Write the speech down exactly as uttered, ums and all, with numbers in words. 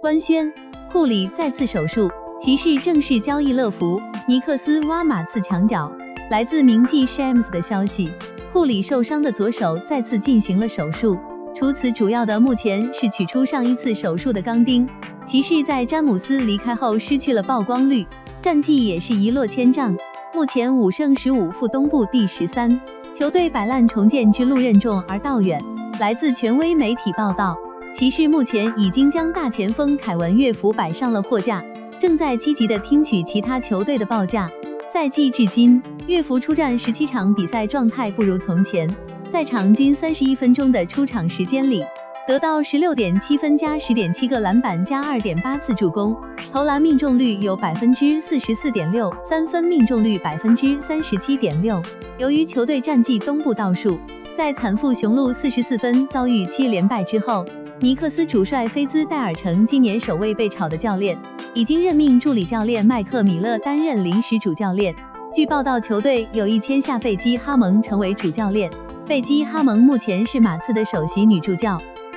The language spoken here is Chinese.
官宣，库里再次手术，骑士正式交易乐福，尼克斯挖马刺墙角。来自名记 Shams 的消息，库里受伤的左手再次进行了手术，除此主要的目前是取出上一次手术的钢钉。骑士在詹姆斯离开后失去了曝光率，战绩也是一落千丈，目前五胜十五负，东部第十三，球队摆烂重建之路任重而道远。来自权威媒体报道，骑士目前已经将大前锋凯文·乐福摆上了货架，正在积极的听取其他球队的报价。赛季至今，乐福出战十七场比赛，状态不如从前，在场均三十一分钟的出场时间里，得到 十六点七分加 十点七个篮板加 二点八次助攻，投篮命中率有 百分之四十四点六， 三分命中率 百分之三十七点六。 由于球队战绩东部倒数，在惨负雄鹿四十四分遭遇七连败之后，尼克斯主帅菲兹戴尔成今年首位被炒的教练，已经任命助理教练麦克米勒担任临时主教练。据报道，球队有意签下贝基哈蒙成为主教练。贝基哈蒙目前是马刺的首席女助教。